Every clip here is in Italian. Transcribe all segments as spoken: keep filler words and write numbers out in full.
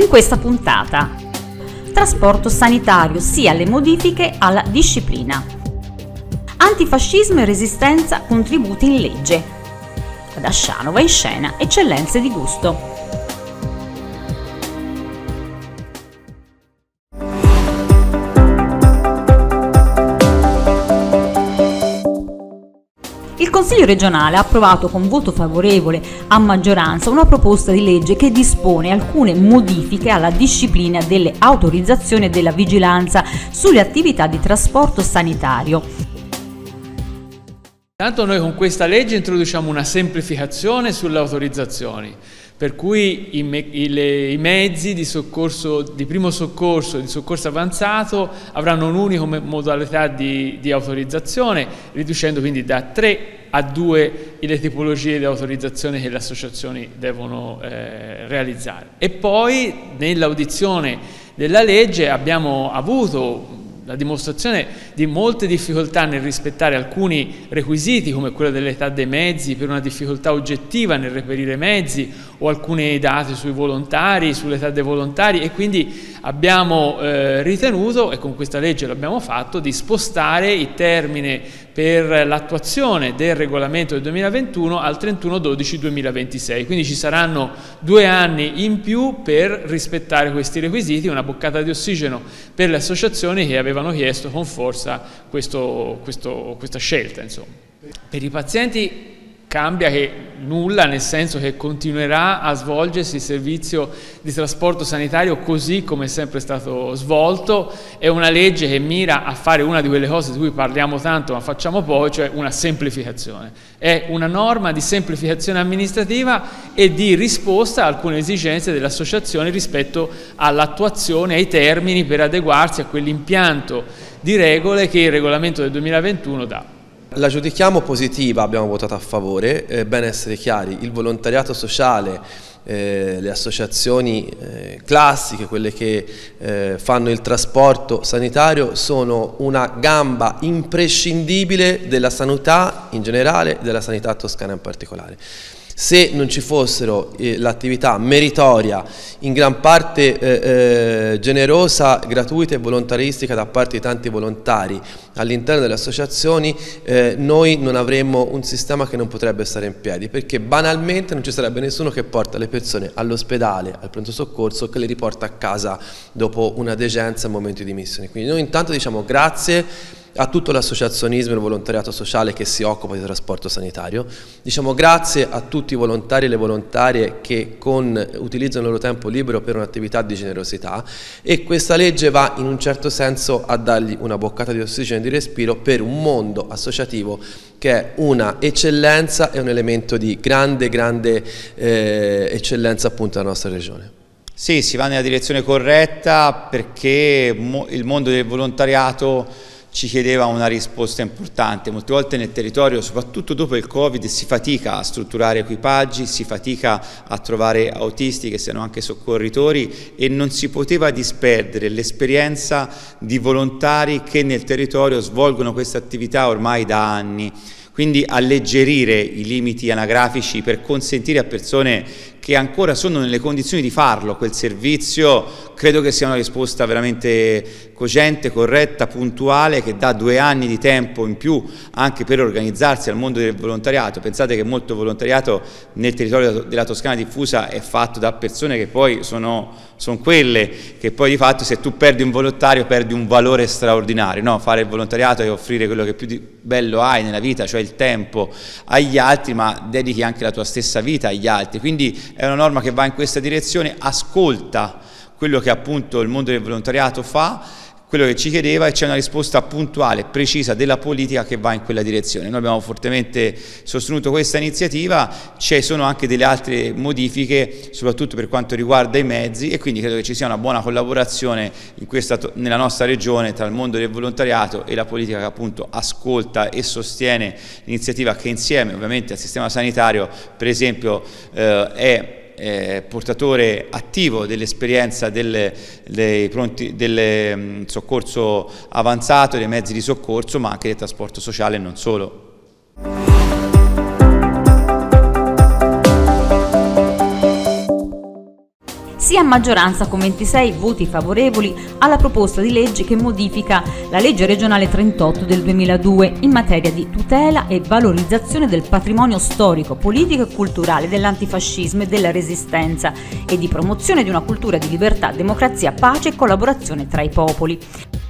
in questa puntata. Trasporto sanitario, sia alle modifiche alla disciplina. Antifascismo e resistenza, contributi in legge. Ad Asciano va in scena Eccellenze di gusto. Il Consiglio regionale ha approvato con voto favorevole a maggioranza una proposta di legge che dispone alcune modifiche alla disciplina delle autorizzazioni e della vigilanza sulle attività di trasporto sanitario. Intanto noi con questa legge introduciamo una semplificazione sulle autorizzazioni, per cui i, me i, le, i mezzi di, soccorso, di primo soccorso e di soccorso avanzato avranno un'unica modalità di, di autorizzazione, riducendo quindi da tre a due le tipologie di autorizzazione che le associazioni devono eh, realizzare. E poi nell'audizione della legge abbiamo avuto la dimostrazione di molte difficoltà nel rispettare alcuni requisiti, come quello dell'età dei mezzi, per una difficoltà oggettiva nel reperire mezzi, o alcuni dati sui volontari, sull'età dei volontari, e quindi abbiamo eh, ritenuto, e con questa legge l'abbiamo fatto, di spostare il termine per l'attuazione del regolamento del duemilaventuno al trentuno dodici duemilaventisei. Quindi ci saranno due anni in più per rispettare questi requisiti, una boccata di ossigeno per le associazioni che avevano chiesto con forza questo, questo, questa scelta. Insomma. Per i pazienti cambia che nulla, nel senso che continuerà a svolgersi il servizio di trasporto sanitario così come è sempre stato svolto. È una legge che mira a fare una di quelle cose di cui parliamo tanto ma facciamo poi, cioè una semplificazione. È una norma di semplificazione amministrativa e di risposta a alcune esigenze delle associazioni rispetto all'attuazione, ai termini per adeguarsi a quell'impianto di regole che il regolamento del duemilaventuno dà. La giudichiamo positiva, abbiamo votato a favore, è bene essere chiari, il volontariato sociale, eh, le associazioni eh, classiche, quelle che eh, fanno il trasporto sanitario, sono una gamba imprescindibile della sanità in generale e della sanità toscana in particolare. Se non ci fossero eh, l'attività meritoria, in gran parte eh, eh, generosa, gratuita e volontaristica da parte di tanti volontari all'interno delle associazioni, eh, noi non avremmo un sistema che non potrebbe stare in piedi, perché banalmente non ci sarebbe nessuno che porta le persone all'ospedale, al pronto soccorso, che le riporta a casa dopo una degenza in momenti di missione. Quindi noi intanto diciamo grazie a tutto l'associazionismo e il volontariato sociale che si occupa di trasporto sanitario. Diciamo grazie a tutti i volontari e le volontarie che con, utilizzano il loro tempo libero per un'attività di generosità, e questa legge va in un certo senso a dargli una boccata di ossigeno e di respiro per un mondo associativo che è una eccellenza e un elemento di grande, grande eh, eccellenza appunto della nostra regione. Sì, si va nella direzione corretta, perché mo- il mondo del volontariato ci chiedeva una risposta importante. Molte volte nel territorio, soprattutto dopo il Covid, si fatica a strutturare equipaggi, si fatica a trovare autisti che siano anche soccorritori, e non si poteva disperdere l'esperienza di volontari che nel territorio svolgono questa attività ormai da anni. Quindi alleggerire i limiti anagrafici per consentire a persone che ancora sono nelle condizioni di farlo quel servizio, credo che sia una risposta veramente cogente, corretta, puntuale, che dà due anni di tempo in più anche per organizzarsi al mondo del volontariato. Pensate che molto volontariato nel territorio della Toscana diffusa è fatto da persone che poi sono, sono quelle che poi di fatto, se tu perdi un volontario perdi un valore straordinario, no? Fare il volontariato è offrire quello che più di bello hai nella vita, cioè il tempo agli altri, ma dedichi anche la tua stessa vita agli altri. Quindi è una norma che va in questa direzione, ascolta quello che appunto il mondo del volontariato fa, quello che ci chiedeva, e c'è una risposta puntuale, precisa della politica che va in quella direzione. Noi abbiamo fortemente sostenuto questa iniziativa, ci sono anche delle altre modifiche, soprattutto per quanto riguarda i mezzi, e quindi credo che ci sia una buona collaborazione in questa, nella nostra regione tra il mondo del volontariato e la politica che appunto ascolta e sostiene l'iniziativa, che insieme ovviamente al sistema sanitario, per esempio, eh, è Eh, portatore attivo dell'esperienza del, dei pronti, del um, soccorso avanzato, dei mezzi di soccorso, ma anche del trasporto sociale e non solo. Sia maggioranza con ventisei voti favorevoli alla proposta di legge che modifica la legge regionale trentotto del duemiladue in materia di tutela e valorizzazione del patrimonio storico, politico e culturale dell'antifascismo e della resistenza e di promozione di una cultura di libertà, democrazia, pace e collaborazione tra i popoli.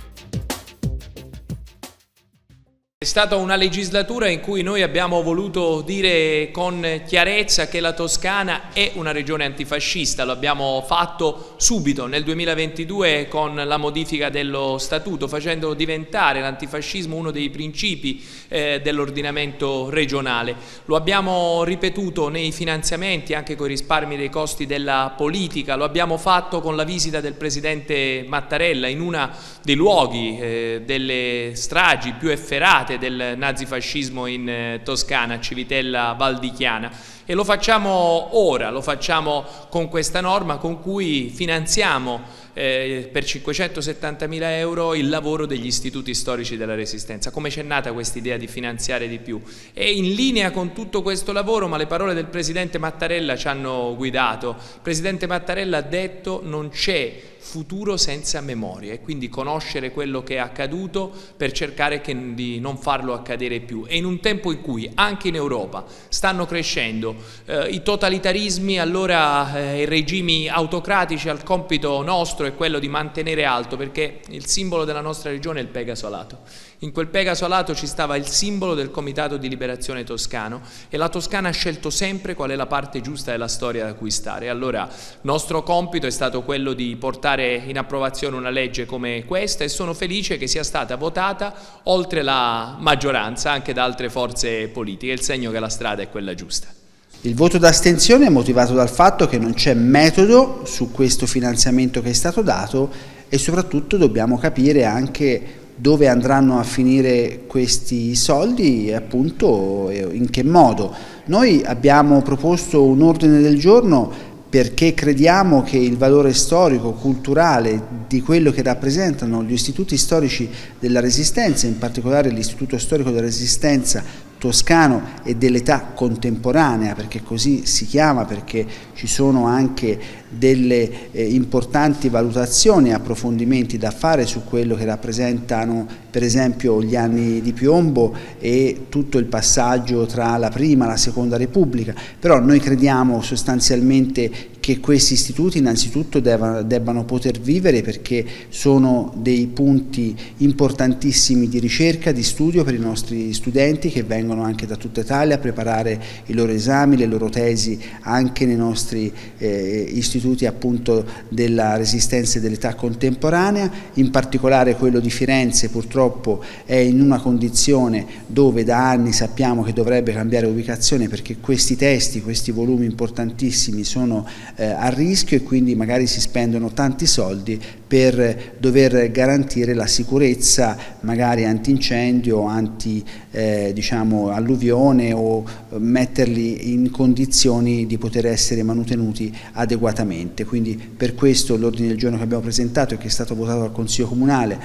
È stata una legislatura in cui noi abbiamo voluto dire con chiarezza che la Toscana è una regione antifascista. Lo abbiamo fatto subito nel duemilaventidue con la modifica dello statuto, facendo diventare l'antifascismo uno dei principi eh, dell'ordinamento regionale. Lo abbiamo ripetuto nei finanziamenti, anche con i risparmi dei costi della politica. Lo abbiamo fatto con la visita del presidente Mattarella in uno dei luoghi eh, delle stragi più efferate del nazifascismo in eh, Toscana, Civitella Valdichiana, e lo facciamo ora, lo facciamo con questa norma con cui finanziamo eh, per cinquecentosettantamila euro il lavoro degli istituti storici della Resistenza. Come c'è nata questa idea di finanziare di più? È in linea con tutto questo lavoro, ma le parole del Presidente Mattarella ci hanno guidato. Il Presidente Mattarella ha detto: non c'è futuro senza memoria, e quindi conoscere quello che è accaduto per cercare che, di non farlo accadere più. E in un tempo in cui anche in Europa stanno crescendo eh, i totalitarismi, allora eh, i regimi autocratici, al compito nostro è quello di mantenere alto, perché il simbolo della nostra regione è il Pegaso alato. In quel Pegaso alato ci stava il simbolo del Comitato di Liberazione Toscano, e la Toscana ha scelto sempre qual è la parte giusta della storia da cui stare. Allora nostro compito è stato quello di portare in approvazione una legge come questa, e sono felice che sia stata votata oltre la maggioranza anche da altre forze politiche, il segno che la strada è quella giusta. Il voto d'astensione è motivato dal fatto che non c'è metodo su questo finanziamento che è stato dato, e soprattutto dobbiamo capire anche dove andranno a finire questi soldi e appunto in che modo. Noi abbiamo proposto un ordine del giorno perché crediamo che il valore storico, culturale di quello che rappresentano gli istituti storici della Resistenza, in particolare l'Istituto Storico della Resistenza toscano e dell'età contemporanea, perché così si chiama, perché ci sono anche delle eh, importanti valutazioni e approfondimenti da fare su quello che rappresentano per esempio gli anni di piombo e tutto il passaggio tra la prima e la seconda Repubblica. Però noi crediamo sostanzialmente che questi istituti innanzitutto debbano, debbano poter vivere, perché sono dei punti importantissimi di ricerca, di studio per i nostri studenti che vengono anche da tutta Italia a preparare i loro esami, le loro tesi anche nei nostri eh, istituti appunto della Resistenza e dell'età contemporanea. In particolare quello di Firenze purtroppo è in una condizione dove da anni sappiamo che dovrebbe cambiare ubicazione, perché questi testi, questi volumi importantissimi sono eh, a rischio, e quindi magari si spendono tanti soldi per dover garantire la sicurezza magari antincendio, anti eh, diciamo alluvione, o metterli in condizioni di poter essere manutenuti adeguatamente. Quindi per questo l'ordine del giorno che abbiamo presentato e che è stato votato dal Consiglio Comunale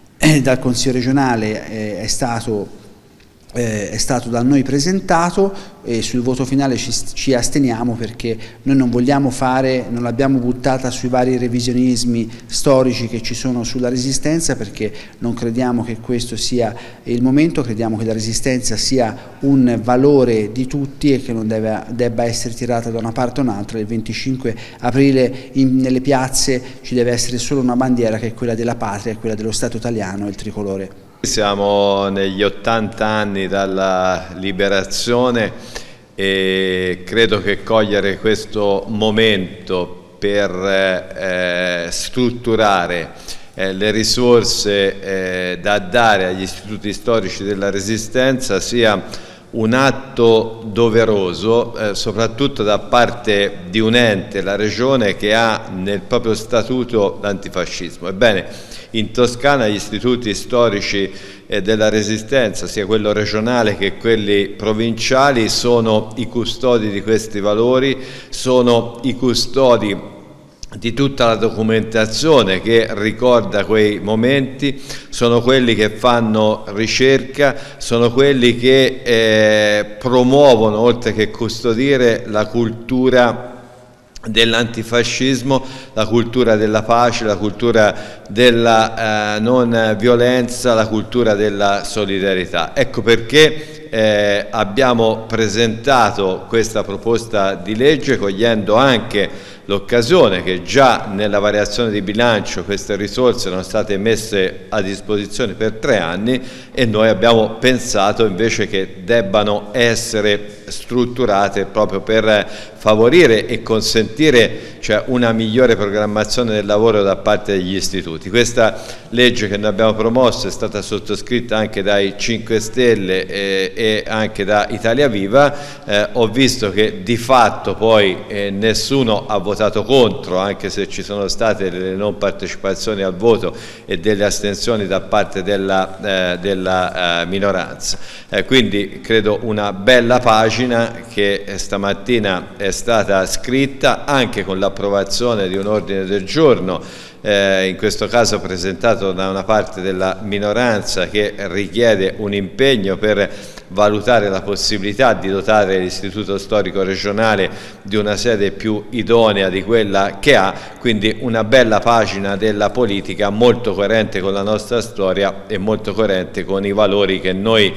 e dal Consiglio Regionale eh, è stato Eh, è stato da noi presentato, e sul voto finale ci, ci asteniamo, perché noi non vogliamo fare, non l'abbiamo buttata sui vari revisionismi storici che ci sono sulla Resistenza, perché non crediamo che questo sia il momento. Crediamo che la Resistenza sia un valore di tutti e che non deve, debba essere tirata da una parte o un'altra. Il venticinque aprile in, nelle piazze ci deve essere solo una bandiera, che è quella della patria, quella dello Stato italiano, il tricolore. Siamo negli ottanta anni dalla liberazione, e credo che cogliere questo momento per eh, strutturare eh, le risorse eh, da dare agli istituti storici della Resistenza sia un atto doveroso, eh, soprattutto da parte di un ente, la Regione, che ha nel proprio statuto l'antifascismo. Ebbene, in Toscana gli istituti storici eh, della Resistenza, sia quello regionale che quelli provinciali, sono i custodi di questi valori, sono i custodi di tutta la documentazione che ricorda quei momenti, sono quelli che fanno ricerca, sono quelli che eh, promuovono, oltre che custodire, la cultura dell'antifascismo, la cultura della pace, la cultura della eh, non violenza, la cultura della solidarietà. Ecco perché eh, abbiamo presentato questa proposta di legge, cogliendo anche l'occasione che già nella variazione di bilancio queste risorse erano state messe a disposizione per tre anni e noi abbiamo pensato invece che debbano essere strutturate proprio per favorire e consentire, cioè, una migliore programmazione del lavoro da parte degli istituti. Questa legge che noi abbiamo promosso è stata sottoscritta anche dai cinque Stelle e, e anche da Italia Viva. Eh, ho visto che di fatto poi eh, nessuno ha votato contro, anche se ci sono state delle non partecipazioni al voto e delle astensioni da parte della, eh, della eh, minoranza. Eh, quindi credo una bella pagina che stamattina è stata scritta anche con l'approvazione di un ordine del giorno, eh, in questo caso presentato da una parte della minoranza, che richiede un impegno per valutare la possibilità di dotare l'Istituto Storico Regionale di una sede più idonea di quella che ha, quindi una bella pagina della politica molto coerente con la nostra storia e molto coerente con i valori che noi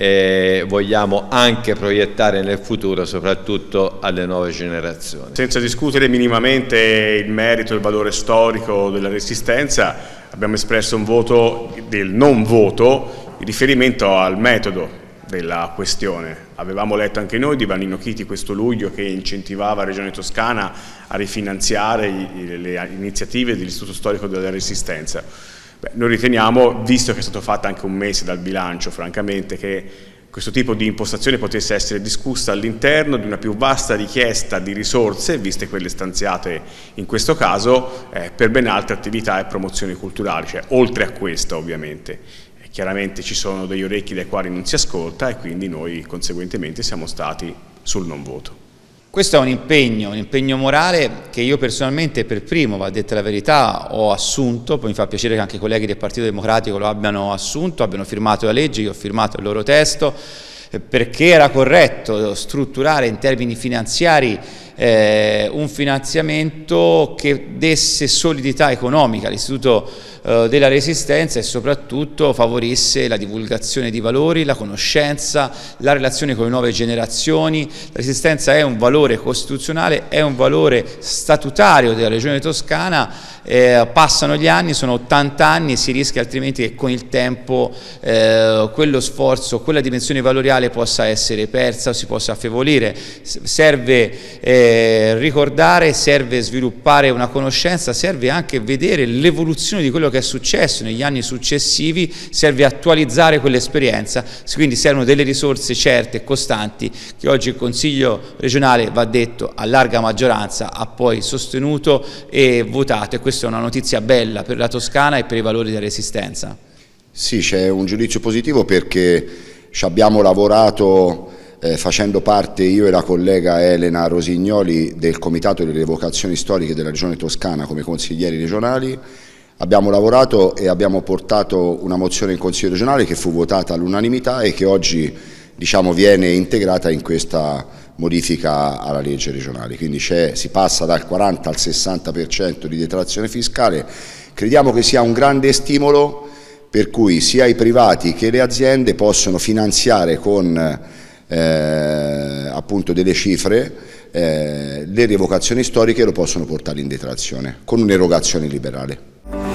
eh, vogliamo anche proiettare nel futuro, soprattutto alle nuove generazioni. Senza discutere minimamente il merito e il valore storico della Resistenza, abbiamo espresso un voto del non voto in riferimento al metodo della questione. Avevamo letto anche noi di Vannino Chiti questo luglio che incentivava la Regione Toscana a rifinanziare i, le iniziative dell'Istituto Storico della Resistenza. Beh, noi riteniamo, visto che è stato fatto anche un mese dal bilancio, francamente, che questo tipo di impostazione potesse essere discussa all'interno di una più vasta richiesta di risorse, viste quelle stanziate in questo caso, eh, per ben altre attività e promozioni culturali, cioè oltre a questa ovviamente. Chiaramente ci sono degli orecchi dai quali non si ascolta e quindi noi conseguentemente siamo stati sul non voto. Questo è un impegno, un impegno morale che io personalmente per primo, va detta la verità, ho assunto, poi mi fa piacere che anche i colleghi del Partito Democratico lo abbiano assunto, abbiano firmato la legge, io ho firmato il loro testo, perché era corretto strutturare in termini finanziari eh, un finanziamento che desse solidità economica all'Istituto eh, della Resistenza e soprattutto favorisse la divulgazione di valori, la conoscenza, la relazione con le nuove generazioni. La Resistenza è un valore costituzionale, è un valore statutario della Regione Toscana. Eh, passano gli anni, sono ottanta anni e si rischia altrimenti che con il tempo eh, quello sforzo, quella dimensione valoriale possa essere persa o si possa affievolire. Serve eh, ricordare, serve sviluppare una conoscenza, serve anche vedere l'evoluzione di quello che è successo negli anni successivi, serve attualizzare quell'esperienza, quindi servono delle risorse certe e costanti che oggi il Consiglio regionale, va detto, a larga maggioranza ha poi sostenuto e votato, e questo questa è una notizia bella per la Toscana e per i valori della Resistenza. Sì, c'è un giudizio positivo perché ci abbiamo lavorato eh, facendo parte io e la collega Elena Rosignoli del Comitato delle Evocazioni Storiche della Regione Toscana come consiglieri regionali. Abbiamo lavorato e abbiamo portato una mozione in Consiglio regionale che fu votata all'unanimità e che oggi, diciamo, viene integrata in questa modifica alla legge regionale, quindi si passa dal quaranta al sessanta per cento di detrazione fiscale. Crediamo che sia un grande stimolo per cui sia i privati che le aziende possono finanziare con eh, appunto delle cifre eh, le rievocazioni storiche e lo possono portare in detrazione con un'erogazione liberale.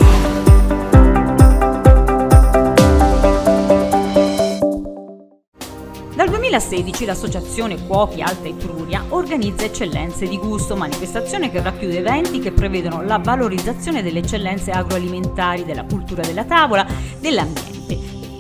Dal duemilasedici l'associazione Cuochi Alta Etruria organizza Eccellenze di Gusto, manifestazione che racchiude eventi che prevedono la valorizzazione delle eccellenze agroalimentari, della cultura della tavola, dell'ambiente.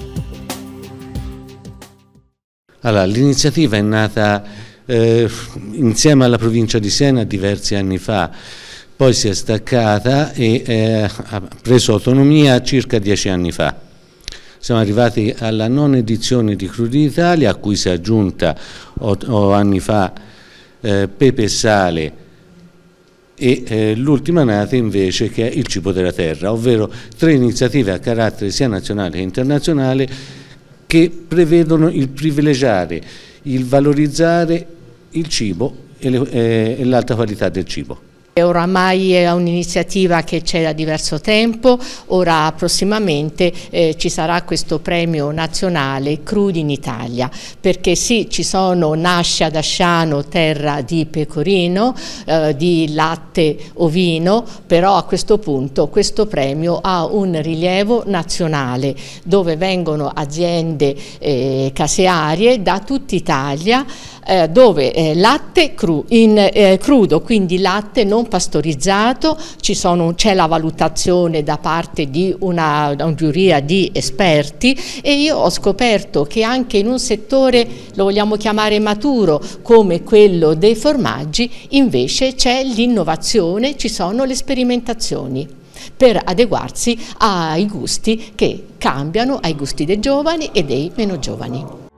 Allora, l'iniziativa è nata eh, insieme alla provincia di Siena diversi anni fa, poi si è staccata e eh, ha preso autonomia circa dieci anni fa. Siamo arrivati alla nona edizione di Crudi d'Italia, a cui si è aggiunta otto anni fa eh, Pepe e Sale e eh, l'ultima nata invece che è il Cibo della Terra, ovvero tre iniziative a carattere sia nazionale che internazionale che prevedono il privilegiare, il valorizzare il cibo e, e l'alta qualità del cibo. Oramai è un'iniziativa che c'è da diverso tempo, ora prossimamente eh, ci sarà questo premio nazionale Crudi in Italia, perché sì, ci sono, nasce ad Asciano terra di pecorino, eh, di latte ovino, però a questo punto questo premio ha un rilievo nazionale dove vengono aziende eh, casearie da tutta Italia, eh, dove eh, latte cru, in, eh, crudo, quindi latte non pastorizzato, c'è la valutazione da parte di una, una giuria di esperti, e io ho scoperto che anche in un settore, lo vogliamo chiamare maturo, come quello dei formaggi, invece c'è l'innovazione, ci sono le sperimentazioni per adeguarsi ai gusti che cambiano, ai gusti dei giovani e dei meno giovani.